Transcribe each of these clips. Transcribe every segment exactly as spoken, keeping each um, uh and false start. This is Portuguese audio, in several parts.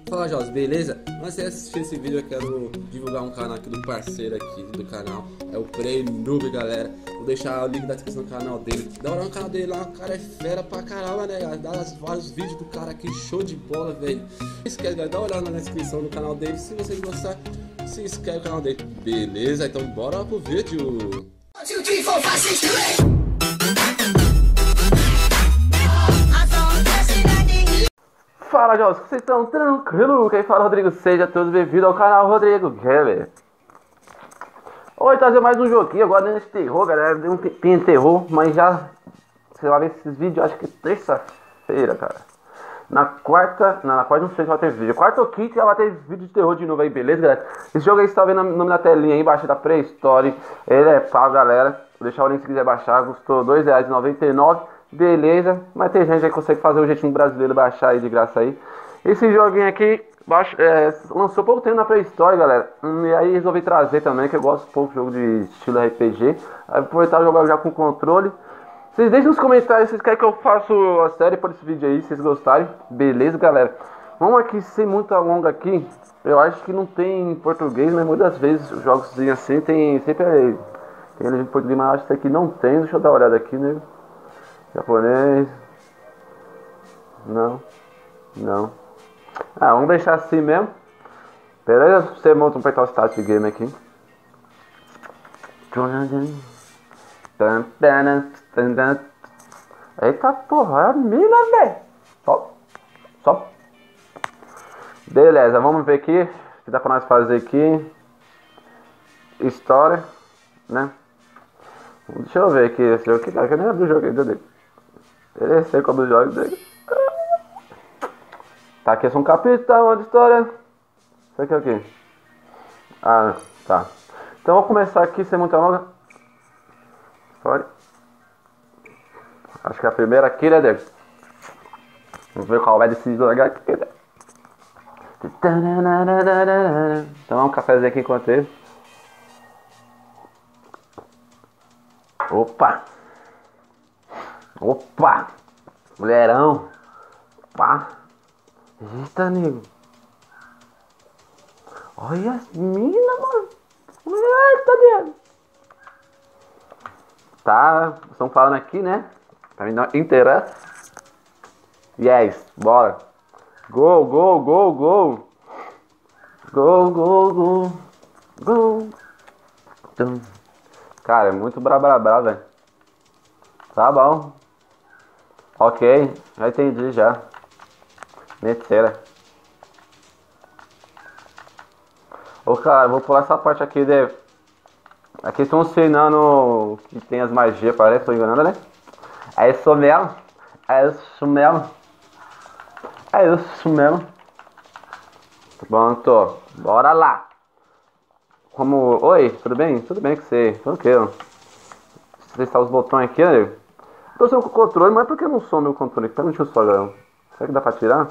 Fala, Jos, beleza? Antes de assistir esse vídeo eu quero divulgar um canal aqui do parceiro aqui do canal. É o Prey Noob, galera. Vou deixar o link da descrição do canal dele. Dá uma olhada no canal dele lá, o cara é fera pra caramba, né, galera? Dá vários vídeos do cara aqui, show de bola, velho. Se inscreve, galera, dá uma olhada na descrição do canal dele. Se vocês gostarem, se inscreve no canal dele. Beleza? Então bora pro vídeo. Fala, Jos, vocês estão tranquilos? Quem fala é o Rodrigo, seja todos bem-vindos ao canal Rodrigo Gamer. Hoje trazer mais um joguinho, agora nesse terror, galera. Deu um tempinho de terror, mas já você vai ver esses vídeos, acho que terça-feira, cara. Na quarta, não, na quarta não sei se vai ter vídeo. Quarta ou quinta já vai ter vídeo de terror de novo aí, beleza, galera? Esse jogo aí você tá vendo o nome da telinha aí embaixo da Pré-Story. Ele é pago, galera. Vou deixar o link se quiser baixar, custou dois reais e noventa e nove centavos. Beleza, mas tem gente aí que consegue fazer o jeitinho brasileiro baixar aí de graça aí. Esse joguinho aqui baixo, é, lançou pouco tempo na Play Store, galera. Hum, e aí resolvi trazer também, que eu gosto pouco de jogo de estilo R P G. Aí aproveitar e jogar já com controle. Vocês deixem nos comentários se vocês querem que eu faça a série por esse vídeo aí, se vocês gostarem. Beleza, galera? Vamos aqui sem muita longa aqui. Eu acho que não tem em português, mas muitas vezes os jogos assim tem sempre aí. Tem legenda em português, mas eu acho que esse aqui não tem. Deixa eu dar uma olhada aqui, né? Japonês. Não. Não. Ah, vamos deixar assim mesmo. Beleza? Você monta um apertar o start de game aqui. Eita porra, é a mina, velho. Só. Só. Beleza, vamos ver aqui. O que dá pra nós fazer aqui. História, né? Deixa eu ver aqui esse jogo aqui, cara, que eu nem abri o jogo ainda dele. Eu sei como os jogos dele. Tá, aqui é só um capítulo de história. Isso aqui é o quê? Ah, tá. Então vou começar aqui sem muita longa. História. Acho que a primeira aqui, né, dele? Vamos ver qual vai desse jogo aqui, né? Então um cafezinho aqui enquanto ele. Opa! Opa! Mulherão! Opa! Eita, nego! Olha as minas, mano! Eita, nego! Tá, estão falando aqui, né? Pra mim não interessa. Yes, bora! Go, go, go, go! Go, go, go! Go! Tum. Cara, é muito brabrabra, velho. Tá bom. Ok, já entendi já. Metera. Ô, cara, vou pular essa parte aqui de... Aqui estão ensinando que tem as magias, parece, tô enganando, né? É isso mesmo. É isso mesmo. É isso mesmo. Pronto, bora lá. Como... Oi, tudo bem? Tudo bem com você? Tranquilo. Você está os botões aqui, né? Tô usando com o controle, mas por que não some o controle? Pera, deixa eu só, galera. Será que dá pra tirar?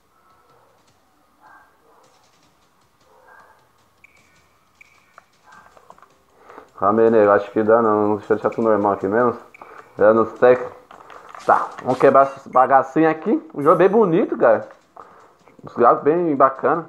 Calma aí, nego. Acho que dá não. Deixa eu deixar tudo normal aqui mesmo. Eu não sei. Tá, vamos quebrar esse bagacinho aqui. O jogo é bem bonito, cara. Os gráficos bem bacana.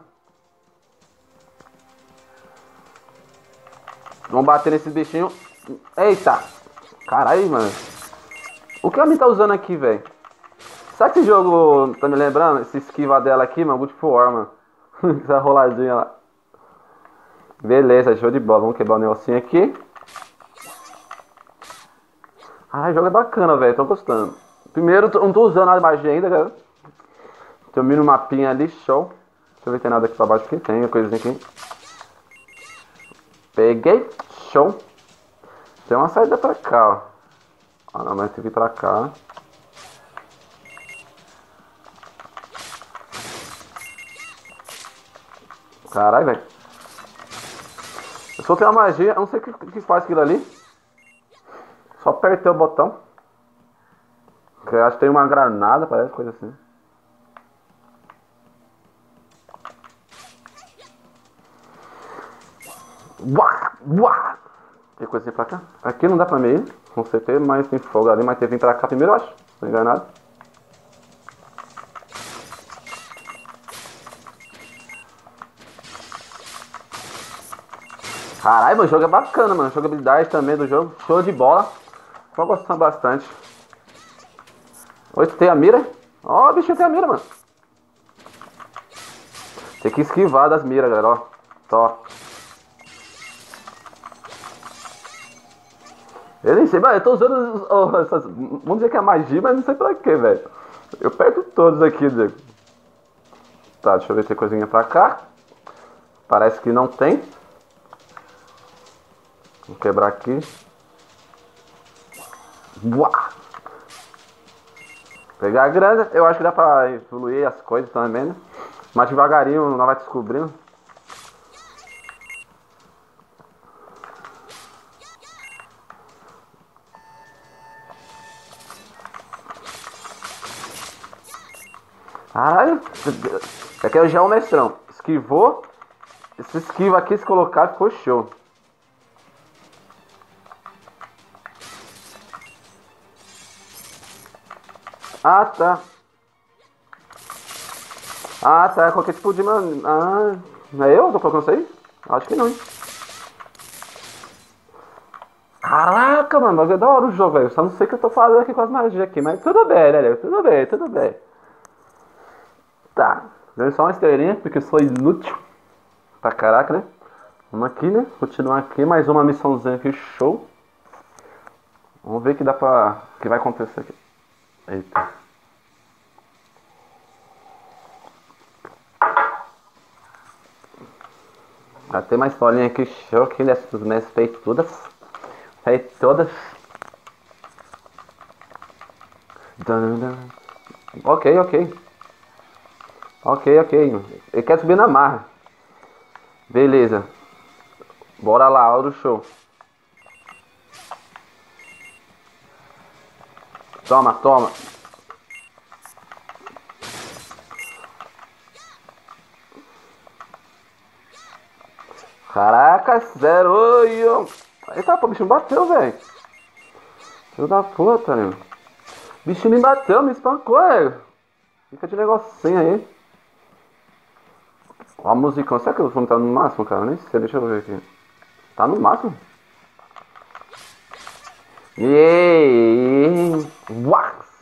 Vamos bater nesse bichinho. Eita! Caralho, mano. O que a minha tá usando aqui, velho? Sabe que esse jogo tá me lembrando? Esse esquiva dela aqui, mano. Good for War, mano. Essa roladinha lá. Beleza, show de bola. Vamos quebrar o negocinho aqui. Ah, o jogo é bacana, velho. Tô gostando. Primeiro, eu não tô usando a magia ainda, galera. Tem um mini mapinha ali, show. Deixa eu ver se tem nada aqui pra baixo. Aqui tem, coisinha aqui. Peguei, show. Tem uma saída pra cá, ó. Ah, não, mas tem que vir pra cá. Caralho, velho. Eu soltei uma magia, eu não sei o que, que faz aquilo ali. Só apertei o botão. Que eu acho que tem uma granada, parece, coisa assim. Uá, uá. Tem coisa assim pra cá? Aqui não dá pra mim ir. Com certeza, mas tem fogo ali, mas tem que vir pra cá primeiro, eu acho. Não tô enganado. Caralho, mano, o jogo é bacana, mano. Jogabilidade também do jogo. Show de bola. Tô gostando bastante. Oi, tu tem a mira? Ó, o bichinho tem a mira, mano. Tem que esquivar das miras, galera, ó. Tó. Eu nem sei, mas eu tô usando oh, essas. Vamos dizer que é magia, mas não sei pra quê, velho. Eu perco todos aqui, Diego. Tá, deixa eu ver se tem coisinha pra cá. Parece que não tem. Vou quebrar aqui. Uá! Pegar a grana, eu acho que dá pra evoluir as coisas também, né? Mas devagarinho não vai descobrindo. Caralho, aqui é já é o mestrão. Esquivou. Esse esquiva aqui, se colocar, ficou show. Ah, tá. Ah, tá. Qualquer tipo de... Man... Ah, não é eu? Tô colocando isso aí? Acho que não, hein? Caraca, mano. Mas é da hora o jogo, velho. Só não sei o que eu tô fazendo aqui com as magias aqui. Mas tudo bem, né, tudo bem, tudo bem. Tá. Deu só uma estrelinha, porque eu sou inútil. Pra caraca, né? Vamos aqui, né? Continuar aqui. Mais uma missãozinha aqui, show. Vamos ver o que dá pra... O que vai acontecer aqui. Eita. Ah, tem mais bolinha aqui, show aqui dessas minhas feitas todas. Feitas todas. Ok, ok. Ok, ok. Ele quer subir na marra. Beleza. Bora lá, hora do show. Toma, toma. Caraca, zero. Oi, eita, pô, o bicho me bateu, velho. Filho da puta, meu. O bicho me bateu, me espancou, velho. Fica de negocinho aí. Ó a musicão. Será que o volume tá no máximo, cara? Nem sei, deixa eu ver aqui. Tá no máximo? E Wax!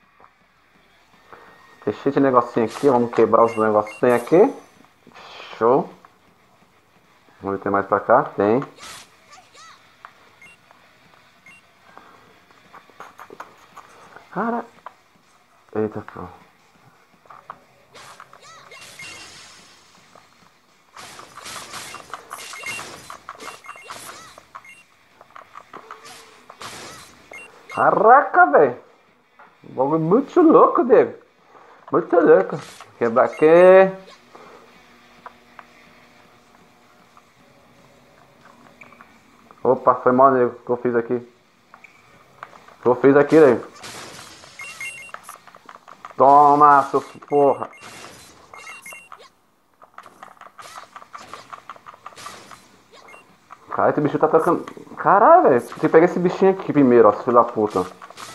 Deixei de negocinho aqui, vamos quebrar os negocinhos aqui. Show. Vamos ver se tem mais pra cá. Tem. Cara. Eita, pô. Caraca, velho. Bagulho muito louco, Diego. Muito louco. Quebrar aqui. Opa, foi mal, nego. O que eu fiz aqui? O que eu fiz aqui, nego? Toma, seu porra. Cara, esse bicho tá tocando. Caralho, velho. Tem que pegar esse bichinho aqui primeiro, ó, filho da puta.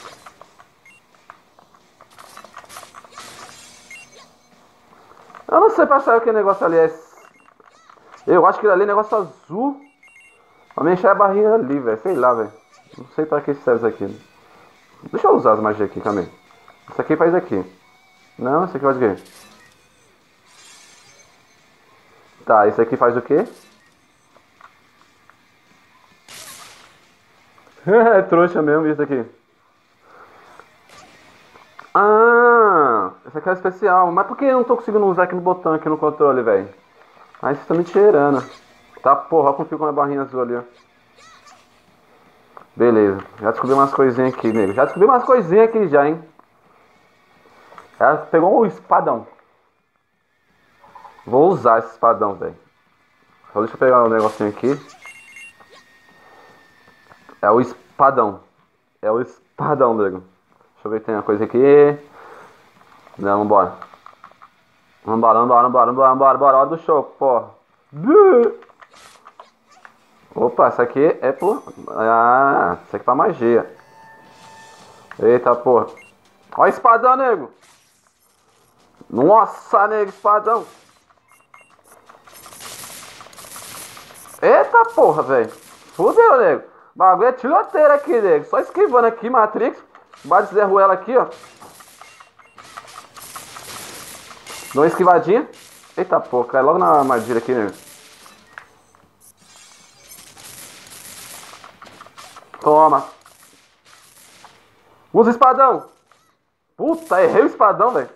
Eu não sei pra sair o que negócio ali é. Eu acho que ali é negócio azul. Pra me encher a barrinha ali, velho. Sei lá, velho. Não sei pra que serve isso aqui. Deixa eu usar as magias aqui também. Isso aqui faz aqui. Não, isso aqui faz o quê? Tá, isso aqui faz o quê? É trouxa mesmo isso aqui. Ah, esse aqui é especial. Mas por que eu não tô conseguindo usar aqui no botão, aqui no controle, velho? Ah, isso tá me tirando. Tá, porra, como fica uma barrinha azul ali, ó. Beleza, já descobri umas coisinhas aqui, nego. Já descobri umas coisinhas aqui já, hein. Já pegou um espadão. Vou usar esse espadão, velho. Só deixa eu pegar um negocinho aqui. É o espadão. É o espadão, nego. Deixa eu ver se tem uma coisa aqui. Não, vambora. Vambora, vambora, vambora, vambora, vambora, vambora. Hora do show, porra. Opa, essa aqui é por... Ah, isso aqui é pra magia. Eita, porra. Ó o espadão, nego. Nossa, nego, espadão. Eita, Eita porra, velho. Fudeu, nego. O bagulho é tiroteiro aqui, nego. Só esquivando aqui, Matrix. Bate Zé Ruela aqui, ó. Dá uma esquivadinha. Eita porra, cai logo na armadilha aqui, nego. Toma. Usa espadão. Puta, errei o espadão, velho.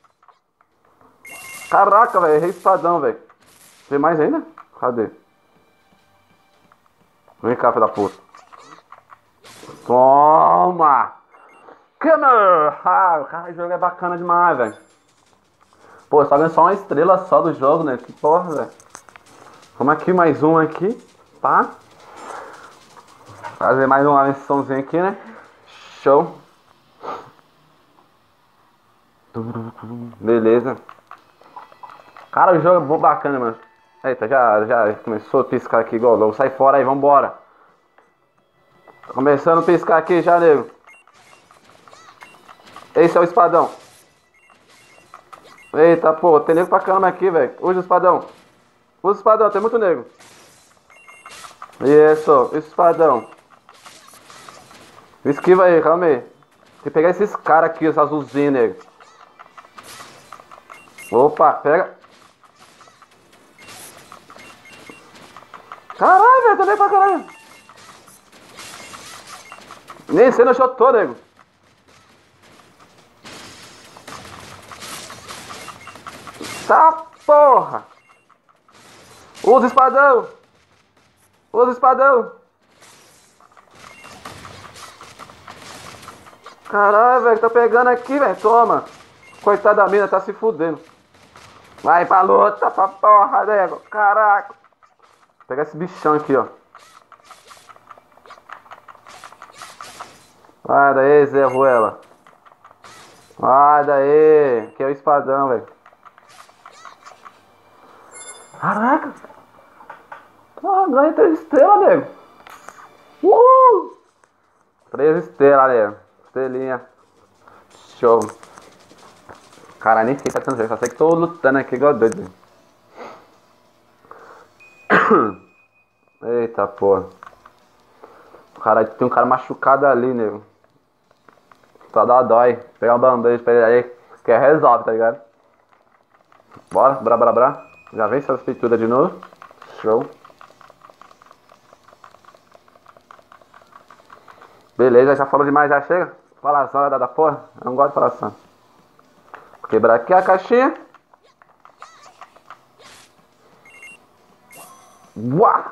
Caraca, velho, errei o espadão, velho. Tem mais ainda? Cadê? Vem cá, filho da puta. Toma! Camera! Ah, cara, o jogo é bacana demais, velho. Pô, só ganhei só uma estrela só do jogo, né? Que porra, velho. Vamos aqui, mais um aqui, tá? Fazer mais uma missãozinha aqui, né? Show. Beleza. Cara, o jogo é bom, bacana, mano. Eita, já, já começou a piscar aqui igual louco. Sai fora aí, vambora. Tá começando a piscar aqui já, nego. Esse é o espadão. Eita, pô, tem nego pra caramba aqui, velho. Usa o espadão. Usa o espadão, tem muito nego. Isso, esse espadão. Esquiva aí, calma aí. Tem que pegar esses caras aqui, esses azulzinhos, nego. Opa, pega. Caralho, velho, também pra caralho. Nem sei no eu tô, nego. Tá porra. Usa espadão. Usa espadão. Caralho, velho, tá pegando aqui, velho. Toma. Coitada da mina, tá se fudendo. Vai pra luta, pra porra, nego. Caraca. Vou pegar esse bichão aqui, ó. Vai daí, Zé Ruela. Vai daí. Aqui é o espadão, velho. Caraca. Ah, ganhei três estrelas, nego. Uhul. Três estrelas, nego. Estrelinha. Show. Cara, nem sei que tá tendo jogo. Só sei que tô lutando aqui igual doido, velho. Eita porra. Cara, tem um cara machucado ali, nego. Só dá dói. Pegar um band-aid pra ele aí, que é resolve, tá ligado? Bora, bra bra bra. Já vem essas feituras de novo. Show. Beleza, já falou demais, já chega. Falação da, da porra. Eu não gosto de falação. Vou quebrar aqui a caixinha. Uau!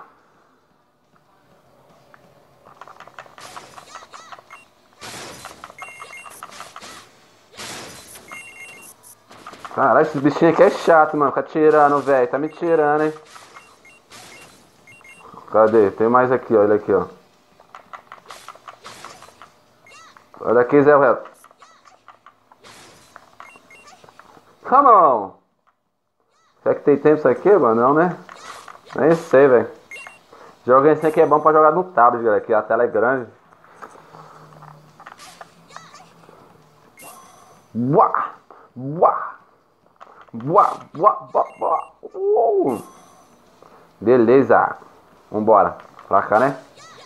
Caralho, esses bichinhos aqui é chato, mano. Fica tirando, velho. Tá me tirando, hein? Cadê? Tem mais aqui, ó. Olha aqui, ó. Olha aqui, Zé Reto. Come on! Será que tem tempo isso aqui, mano? Não, né? Nem sei, velho. Jogo esse aqui é bom pra jogar no tablet, galera. Aqui a tela é grande. Uá! Uá! Uá! Uá! Uá! Uá! Uou. Beleza. Vambora. Pra cá, né?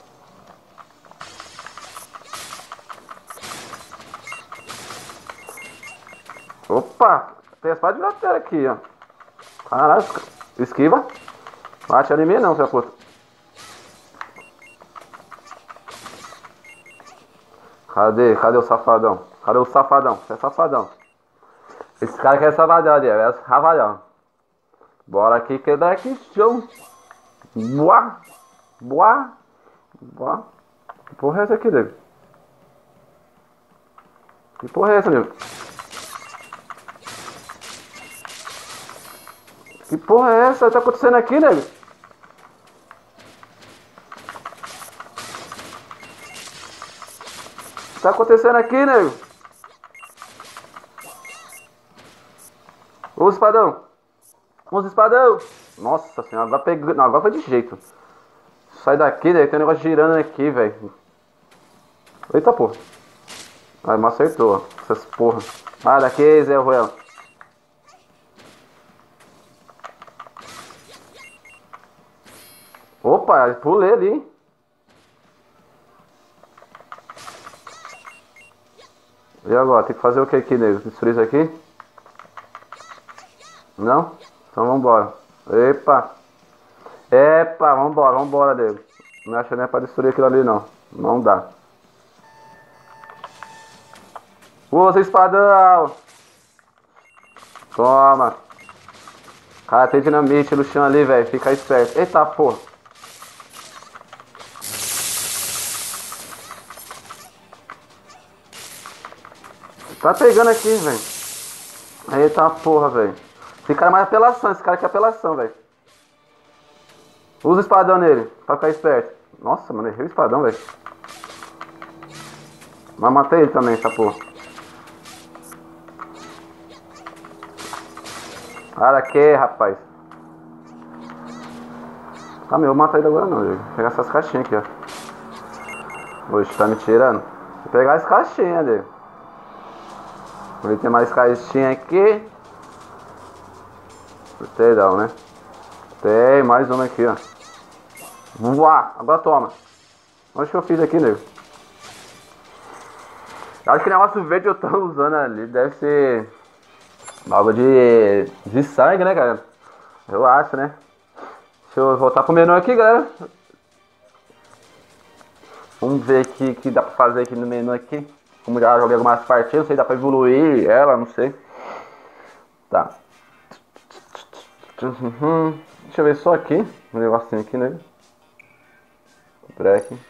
Opa! Tem espada de lateral aqui, ó. Caralho. Esquiva. Bate em mim não, seu puta. Cadê? Cadê o safadão? Cadê o safadão? Você é safadão. Esse cara aqui é safadão ali, é safadão. Bora aqui que dá aqui show. Boa. Boa. Boa. Que porra é essa aqui, nego? Que porra é essa, nego? Que porra é essa? Tá acontecendo aqui, nego? Tá acontecendo aqui, nego? Usa espadão. Usa espadão. Nossa senhora, agora pegou. Não, agora foi de jeito. Sai daqui, nego. Tem um negócio girando aqui, velho. Eita porra. Ai, me acertou, ó. Essas porra. Ah, daqui, Zé Ruela. Opa! Opa, pulei ali. E agora? Tem que fazer o que aqui, nego? Destruir isso aqui? Não? Então vambora. Epa. Epa, vambora, vambora, nego. Não acha nem pra destruir aquilo ali, não. Não dá. Usa espadão. Toma. Cara, tem dinamite no chão ali, velho. Fica esperto. Eita, porra. Tá pegando aqui, velho. Eita porra, velho. Esse cara é mais apelação. Esse cara aqui é apelação, velho. Usa o espadão nele, pra ficar esperto. Nossa, mano, errei o espadão, velho. Mas matei ele também, essa porra. Para que, rapaz? Tá, meu, eu vou matar ele agora não, velho. Vou pegar essas caixinhas aqui, ó. Oxe, tá me tirando? Vou pegar as caixinhas dele. Vou ver se tem mais caixinha aqui. Tem não, né? Tem mais uma aqui, ó. Voar, agora toma. Onde que eu fiz aqui, nego? Acho que o negócio verde eu tô usando ali deve ser algo de, de sangue, né, cara? Eu acho, né? Deixa eu voltar pro menu aqui, galera. Vamos ver o que, que dá pra fazer aqui no menu aqui. Como já joguei algumas partidas, não sei, dá pra evoluir ela, não sei. Tá. Deixa eu ver só aqui. Um negocinho aqui, né? Break.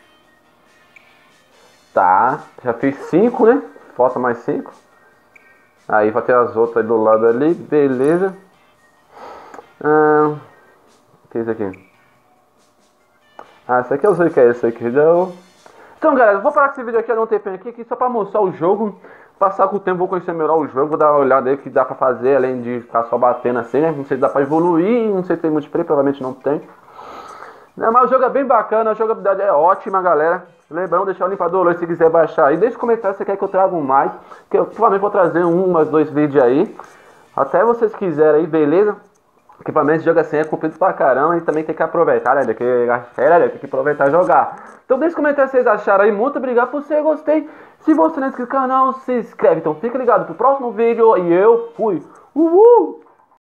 Tá. Já fiz cinco, né? Falta mais cinco. Aí vai ter as outras ali do lado ali. Beleza. Ah, o que é isso aqui? Ah, isso aqui eu sei o que é isso aqui. Então, então galera, eu vou parar com esse vídeo aqui, não tem pena aqui, aqui só pra mostrar o jogo. Passar com o tempo, vou conhecer melhor o jogo, vou dar uma olhada aí que dá pra fazer, além de ficar só batendo assim, né? Não sei se dá pra evoluir, não sei se tem multiplayer, provavelmente não tem. Não, mas o jogo é bem bacana, a jogabilidade é ótima, galera. Lembrando, deixar o limpador aí se quiser baixar aí. Deixa comentário se você quer que eu traga um mais, que eu provavelmente vou trazer um, mais dois vídeos aí. Até vocês quiserem aí, beleza? Equipamento de jogo assim é comprido pra caramba e também tem que aproveitar, né? Tem que, é, tem que aproveitar e jogar. Então deixa os comentários se vocês acharam aí. Muito obrigado por você, gostei. Se você não é inscrito no canal, se inscreve. Então fica ligado pro próximo vídeo e eu fui. Uhul!